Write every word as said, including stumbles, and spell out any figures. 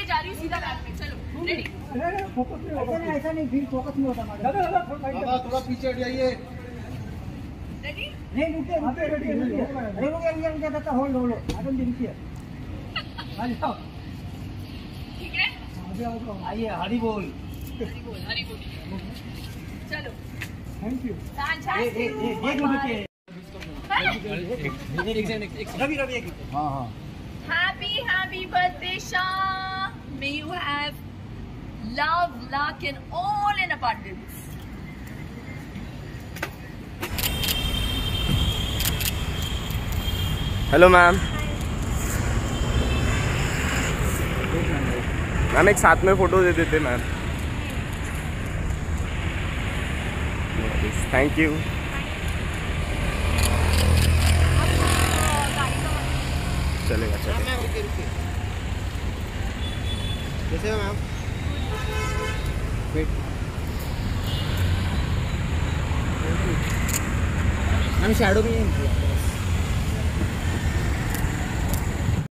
लिए जा रही हूँ सीधा बैग में। चलो रेडी। ऐसा नहीं फिर फोकस नहीं होता मैडम। थोड़ा पीछे हट जाइए। रेडी? नहीं रुकिए रुकिए रुकिए रुकिए रुकिए रुकिए रुकिए होल्ड होल्ड मैडम जी रुकिए। ठीक है आइए हरी बोल। हरी बोल हरी बोल। चलो थैंक यू। रवि रवि एक हाँ हाँ। Happy happy birthday Shah. May you have love, luck and all in abundance. Hello ma'am. Ma'am एक साथ में फोटो दे देते मैम। Thank you. चलेगा चलेगा। कैसे हो मैम? मैम शैडो भी नहीं